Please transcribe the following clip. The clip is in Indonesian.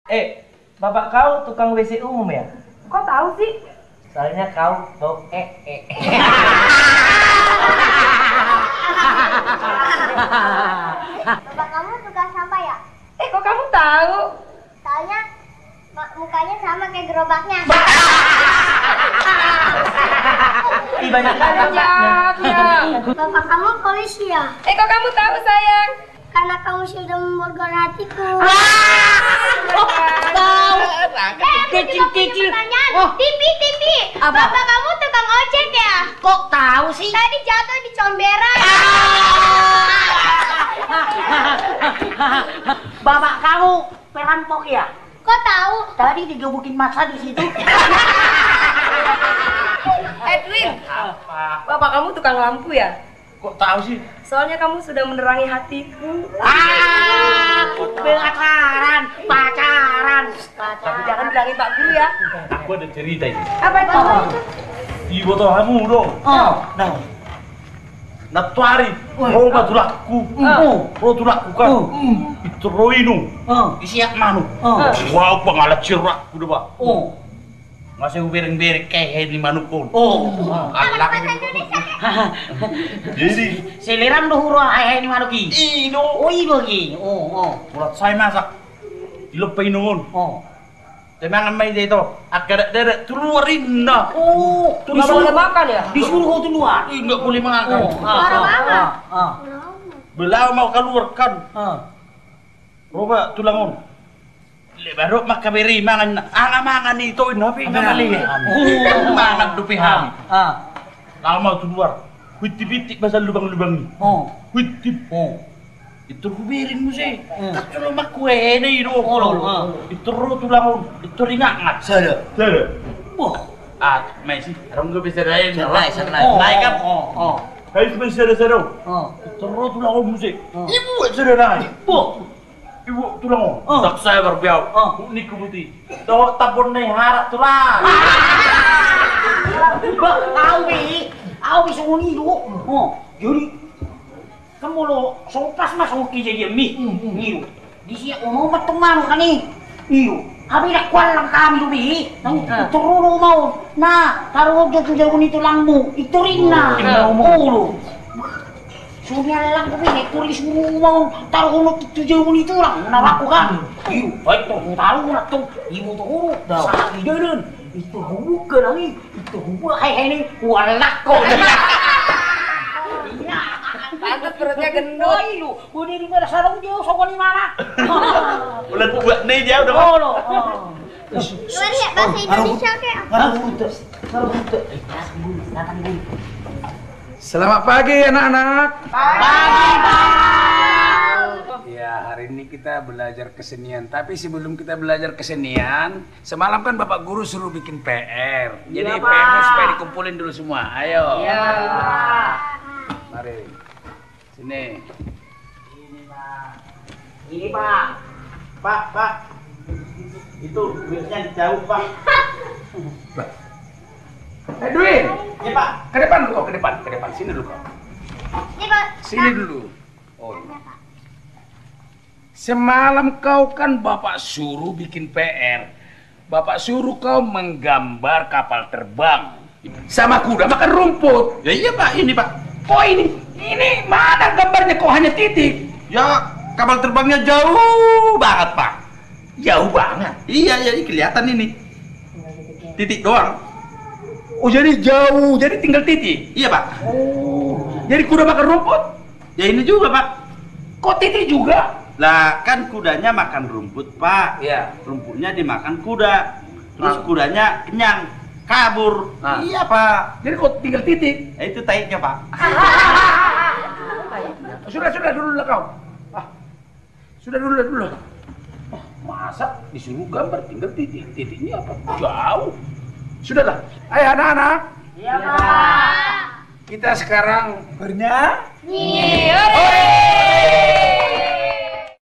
Bapak kau tukang WC umum ya? Kok tahu sih? Soalnya kau bau Bapak kamu tukang sampah ya? Kok kamu tahu? Soalnya mukanya sama kayak gerobaknya. Ih, banyak kali bapaknya. Bapak kamu polisi ya? Kok kamu tahu sayang? Karena kamu sudah memborgol hatiku. Kecil-kecil. TV. Bapak kamu tukang ojek ya? Kok tahu sih? Tadi jatuh di comberan. Bapak kamu perampok ya? Kok tahu? Tadi digebukin masa di situ. Edwin, Apa? bapak kamu tukang lampu ya? Kok tahu sih? Soalnya kamu sudah menerangi hatiku. Pacaran. Tapi jangan bilangin Pak Guru ya. Aku ada cerita ini. Apa itu? Di botol kamu dong. Nah, natuari, kau batulaku, batulaku kan, itu roinu, isiak manu. Wow, pengalat cerak, udah pak. Masih bereng-bereng kayak di manukun. Anak Indonesia. Jadi, Seliram doh huruf ayah ini manuki. ino, Ino ki. urat saya masak, dilepain nungun. Temangan main itu, agak deret keluarin dah. Nggak boleh makan ya? Disuruh kau keluar. Nggak boleh makan. Orang Belau mau keluarkan. Roba tulangun. Baru makaberi mangan mangan itu nabi ngamali. Mangan dupi ham. Lama keluar. Witip-witip pasal lubang-lubang ni. Witip. Itu kubirin mo sih. Katro makwe ni ro. Itu ro tulangun. Itu ringat. Sada. May sih. Arang ko bisa lain. Naik kan? Hay bisa sada. Itu ro tulangun mo sih. Ibu sada na. Ibu tulang tak saya berbiau. Ni kubuti. Tahu tabon nih harap tulang. Aku bisa unido. Jadi kamu lo sopas mas oke jadi mi. Nido. Di sini mau teman kan ni. Iyo. Kami nak kual lang kami lubi. Turun mau. Nah, taruh jauh ni tulangmu. Itu rin na. Mau. Sunya lang ko ni tulis mo mau taruh mo tujuh mo itu lang nawaku kan. Iyo, baik to taruh na to. Imo to huro. Sa ideun. Itu hubuk ka nang itu hubuk hai ni walak ko. Pantas perutnya gendut. Iyo, budi di mana sarung dia sokon di mana? Ulat buat nih dia udah. Gimana ya bahasa Indonesia kayak? Selamat pagi anak-anak. Pagi, Pak. Ya, hari ini kita belajar kesenian. Tapi sebelum kita belajar kesenian, semalam kan Bapak Guru suruh bikin PR. Jadi PR-nya supaya dikumpulin dulu semua. Ayo. Iya. Mari. Sini. Ini, Pak. Ini, Pak. Pak. Itu duitnya jauh, Pak. Edwin, Ya, Pak. ke depan dulu kau, ke depan. Sini dulu kau. Ini Pak. Sini dulu. Oh. Semalam kau kan Bapak suruh bikin PR. Bapak suruh kau menggambar kapal terbang sama kuda makan rumput. Ya iya, Pak. Ini, Pak. Kok ini mana gambarnya kok hanya titik? Ya, kapal terbangnya jauh banget, Pak. Jauh banget. Iya, jadi kelihatan ini. Titik doang. Oh jadi jauh, jadi tinggal titik. Iya, Pak. Oh, jadi kuda makan rumput? Ya ini juga, Pak. Kok titik juga? Lah, kan kudanya makan rumput, Pak. Iya. Rumputnya dimakan kuda. Terus kudanya kenyang, kabur. Iya, Pak. Jadi kok tinggal titik? Itu taiknya, Pak. Sudah dulu lah kau. Sudah dulu. Masa disuruh gambar tinggal titik? Titiknya apa? Jauh. Sudahlah. Ayo anak-anak. Iya, Pak. Kita sekarang bernyanyi. Iya.